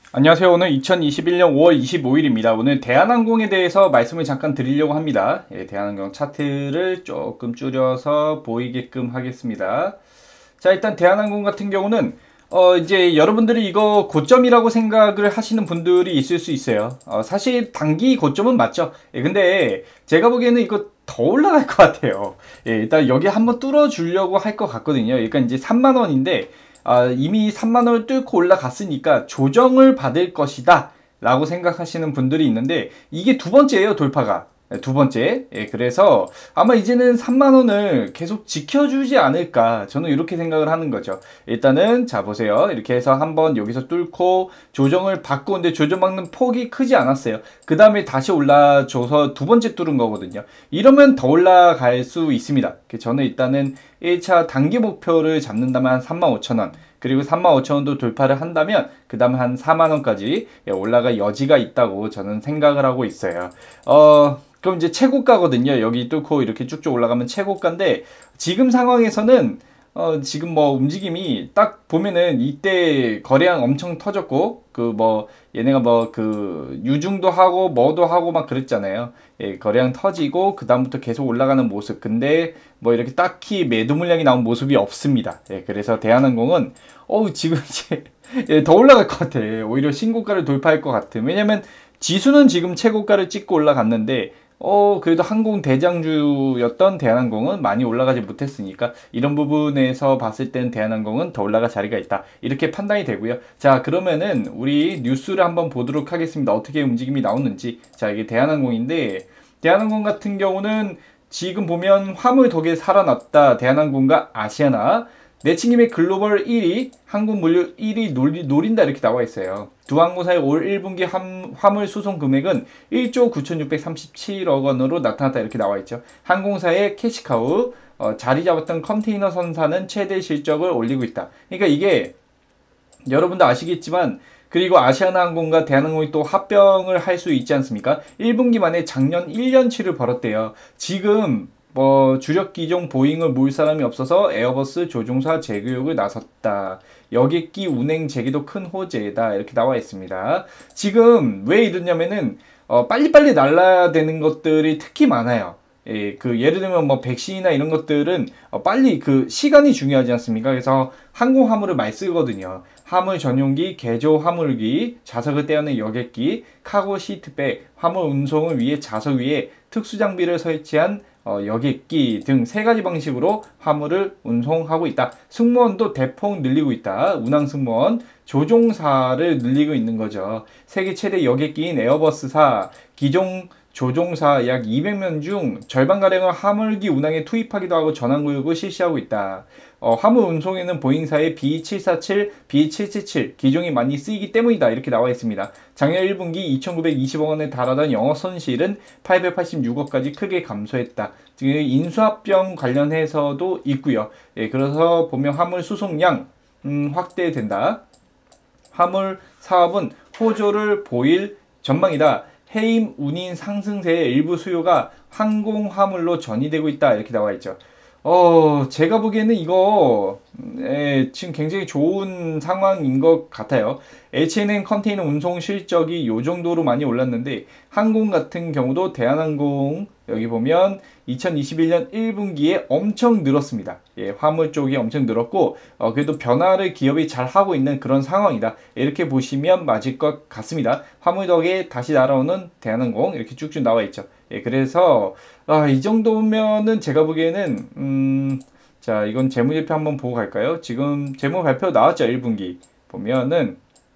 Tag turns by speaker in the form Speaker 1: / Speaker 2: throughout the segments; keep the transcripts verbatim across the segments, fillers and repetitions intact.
Speaker 1: 안녕하세요. 오늘 이천이십일 년 오월 이십오일입니다. 오늘 대한항공에 대해서 말씀을 잠깐 드리려고 합니다. 예, 대한항공 차트를 조금 줄여서 보이게끔 하겠습니다. 자, 일단 대한항공 같은 경우는 어 이제 여러분들이 이거 고점이라고 생각을 하시는 분들이 있을 수 있어요. 어, 사실 단기 고점은 맞죠. 예, 근데 제가 보기에는 이거 더 올라갈 것 같아요. 예, 일단 여기 한번 뚫어 주려고 할 것 같거든요. 그러니까 이제 삼만 원인데 아, 이미 삼만 원을 뚫고 올라갔으니까 조정을 받을 것이다 라고 생각하시는 분들이 있는데, 이게 두 번째예요, 돌파가. 네, 두 번째. 예, 그래서 아마 이제는 삼만 원을 계속 지켜주지 않을까, 저는 이렇게 생각을 하는 거죠. 일단은 자 보세요, 이렇게 해서 한번 여기서 뚫고 조정을 받고, 근데 조정받는 폭이 크지 않았어요. 그 다음에 다시 올라줘서 두 번째 뚫은 거거든요. 이러면 더 올라갈 수 있습니다. 저는 일단은 일 차 단기 목표를 잡는다면 한 삼만 오천 원, 그리고 삼만 오천 원도 돌파를 한다면 그 다음에 한 사만 원까지 올라갈 여지가 있다고 저는 생각을 하고 있어요. 어 그럼 이제 최고가거든요. 여기 뚫고 이렇게 쭉쭉 올라가면 최고가인데, 지금 상황에서는 어 지금 뭐 움직임이 딱 보면은 이때 거래량 엄청 터졌고, 그 뭐 얘네가 뭐 그 유중도 하고 뭐도 하고 막 그랬잖아요. 예, 거래량 터지고 그 다음부터 계속 올라가는 모습. 근데 뭐 이렇게 딱히 매도 물량이 나온 모습이 없습니다. 예, 그래서 대한항공은 어우 지금 이제 예, 더 올라갈 것 같아. 오히려 신고가를 돌파할 것 같아. 왜냐면 지수는 지금 최고가를 찍고 올라갔는데, 어 그래도 항공 대장주였던 대한항공은 많이 올라가지 못했으니까, 이런 부분에서 봤을 땐 대한항공은 더 올라갈 자리가 있다, 이렇게 판단이 되고요. 자, 그러면은 우리 뉴스를 한번 보도록 하겠습니다. 어떻게 움직임이 나오는지. 자, 이게 대한항공인데, 대한항공 같은 경우는 지금 보면 화물 덕에 살아났다, 대한항공과 아시아나. 내친김에 글로벌 일 위, 항공물류 일 위 노리, 노린다, 이렇게 나와 있어요. 두 항공사의 올 일 분기 함, 화물 수송 금액은 일조 구천육백삼십칠억 원으로 나타났다, 이렇게 나와 있죠. 항공사의 캐시카우, 어, 자리 잡았던 컨테이너 선사는 최대 실적을 올리고 있다. 그러니까 이게 여러분도 아시겠지만, 그리고 아시아나항공과 대한항공이 또 합병을 할 수 있지 않습니까? 일 분기 만에 작년 일 년치를 벌었대요. 지금 뭐 주력 기종 보잉을 몰 사람이 없어서 에어버스 조종사 재교육을 나섰다. 여객기 운행 재개도 큰 호재다, 이렇게 나와 있습니다. 지금 왜 이러냐면은 어, 빨리빨리 날라야 되는 것들이 특히 많아요. 예, 그 예를 들면 뭐 백신이나 이런 것들은 어, 빨리 그 시간이 중요하지 않습니까? 그래서 항공 화물을 많이 쓰거든요. 화물 전용기, 개조 화물기, 자석을 떼어낸 여객기, 카고 시트백, 화물 운송을 위해 자석 위에 특수 장비를 설치한 어, 여객기 등 세 가지 방식으로 화물을 운송하고 있다. 승무원도 대폭 늘리고 있다. 운항 승무원, 조종사를 늘리고 있는 거죠. 세계 최대 여객기인 에어버스사, 기종 조종사 약 이백 명 중 절반가량을 화물기 운항에 투입하기도 하고 전환교육을 실시하고 있다. 어, 화물 운송에는 보잉사의 비 칠사칠, 비 칠칠칠 기종이 많이 쓰이기 때문이다, 이렇게 나와 있습니다. 작년 일 분기 이천구백이십억 원에 달하던 영업 손실은 팔백팔십육억까지 크게 감소했다. 지금 인수합병 관련해서도 있고요. 예, 그래서 보면 화물 수송량 음, 확대된다. 화물 사업은 호조를 보일 전망이다. 해임 운임 상승세의 일부 수요가 항공 화물로 전이되고 있다, 이렇게 나와 있죠. 어, 제가 보기에는 이거 에, 지금 굉장히 좋은 상황인 것 같아요. 에이치앤엠 컨테이너 운송 실적이 요 정도로 많이 올랐는데, 항공 같은 경우도 대한항공 여기 보면 이천이십일 년 일 분기에 엄청 늘었습니다. 예, 화물 쪽이 엄청 늘었고, 어, 그래도 변화를 기업이 잘 하고 있는 그런 상황이다, 이렇게 보시면 맞을 것 같습니다. 화물 덕에 다시 날아오는 대한항공, 이렇게 쭉쭉 나와 있죠. 예, 그래서 아, 이 정도면은 제가 보기에는 음, 자, 이건 재무제표 한번 보고 갈까요? 지금 재무 발표 나왔죠, 일 분기 보면은.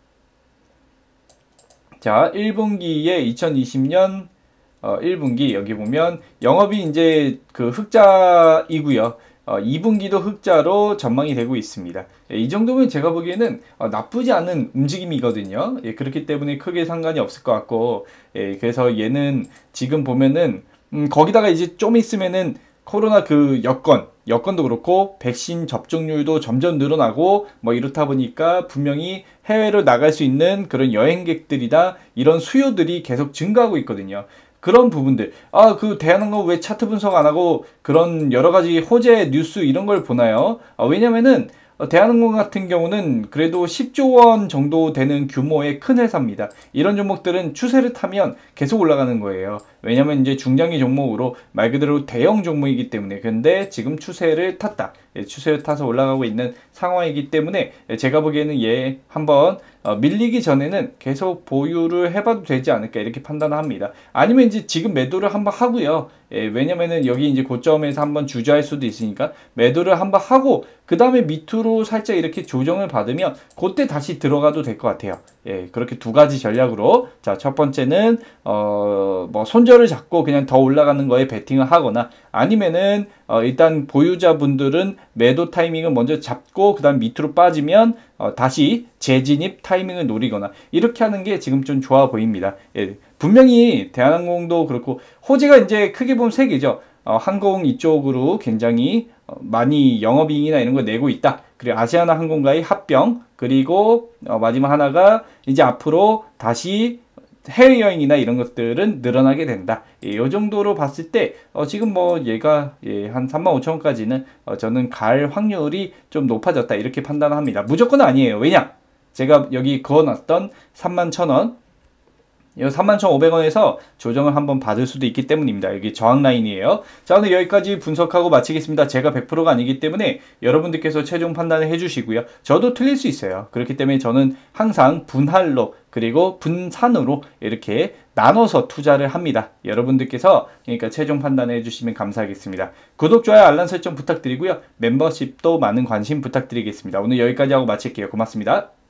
Speaker 1: 자, 일 분기에 이천이십 년 어, 일 분기 여기 보면 영업이 이제 그 흑자이고요. 어, 이 분기도 흑자로 전망이 되고 있습니다. 예, 이 정도면 제가 보기에는 어, 나쁘지 않은 움직임이거든요. 예, 그렇기 때문에 크게 상관이 없을 것 같고, 예, 그래서 얘는 지금 보면은 음, 거기다가 이제 좀 있으면은 코로나 그 여건, 여건도 그렇고 백신 접종률도 점점 늘어나고 뭐 이렇다 보니까 분명히 해외로 나갈 수 있는 그런 여행객들이다, 이런 수요들이 계속 증가하고 있거든요. 그런 부분들, 아, 그 대한항공 왜 차트 분석 안 하고 그런 여러 가지 호재 뉴스 이런 걸 보나요? 아, 왜냐면은 어, 대한항공 같은 경우는 그래도 십조 원 정도 되는 규모의 큰 회사입니다. 이런 종목들은 추세를 타면 계속 올라가는 거예요. 왜냐면 이제 중장기 종목으로 말 그대로 대형 종목이기 때문에. 근데 지금 추세를 탔다. 예, 추세를 타서 올라가고 있는 상황이기 때문에 제가 보기에는 얘 한번 어, 밀리기 전에는 계속 보유를 해봐도 되지 않을까 이렇게 판단합니다. 아니면 이제 지금 매도를 한번 하고요. 예, 왜냐면은 여기 이제 고점에서 한번 주저할 수도 있으니까 매도를 한번 하고 그 다음에 밑으로 살짝 이렇게 조정을 받으면 그때 다시 들어가도 될 것 같아요. 예, 그렇게 두 가지 전략으로 자, 첫 번째는 어, 뭐 손절을 잡고 그냥 더 올라가는 거에 베팅을 하거나 아니면은 어, 일단 보유자분들은 매도 타이밍을 먼저 잡고 그 다음 밑으로 빠지면 어, 다시 재진입 타이밍을 노리거나 이렇게 하는 게 지금 좀 좋아 보입니다. 예, 분명히 대한항공도 그렇고 호재가 이제 크게 보면 세 개죠. 어, 항공 이쪽으로 굉장히 어, 많이 영업이익이나 이런 걸 내고 있다. 그리고 아시아나 항공과의 합병, 그리고 어, 마지막 하나가 이제 앞으로 다시 해외여행이나 이런 것들은 늘어나게 된다. 예, 이 정도로 봤을 때 어, 지금 뭐 얘가 예, 한 삼만 오천 원까지는 어, 저는 갈 확률이 좀 높아졌다 이렇게 판단합니다. 무조건 아니에요. 왜냐? 제가 여기 그어놨던 삼만 천 원 이 삼만 천오백 원에서 조정을 한번 받을 수도 있기 때문입니다. 여기 저항 라인이에요. 자, 오늘 여기까지 분석하고 마치겠습니다. 제가 백 퍼센트가 아니기 때문에 여러분들께서 최종 판단을 해주시고요. 저도 틀릴 수 있어요. 그렇기 때문에 저는 항상 분할로 그리고 분산으로 이렇게 나눠서 투자를 합니다. 여러분들께서 그러니까 최종 판단을 해주시면 감사하겠습니다. 구독, 좋아요, 알람 설정 부탁드리고요. 멤버십도 많은 관심 부탁드리겠습니다. 오늘 여기까지 하고 마칠게요. 고맙습니다.